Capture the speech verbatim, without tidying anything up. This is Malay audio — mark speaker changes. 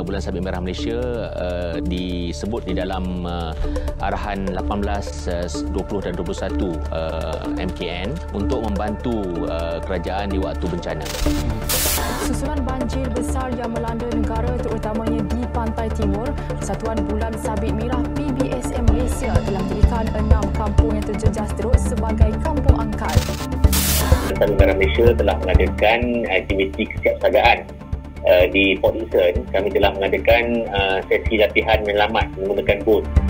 Speaker 1: Bulan Sabit Merah Malaysia uh, disebut di dalam uh, arahan lapan belas, dua puluh dan dua puluh satu uh, M K N untuk membantu uh, kerajaan di waktu bencana.
Speaker 2: Susulan banjir besar yang melanda negara terutamanya di pantai timur, Persatuan Bulan Sabit Merah P B S M Malaysia telah menjadikan enam kampung yang terjejas teruk sebagai kampung angkat.
Speaker 3: Persatuan Bulan Malaysia telah mengadakan aktiviti kesiapsiagaan uh, di Port Dickson. Kami telah mengadakan uh, sesi latihan menyelamat menggunakan bot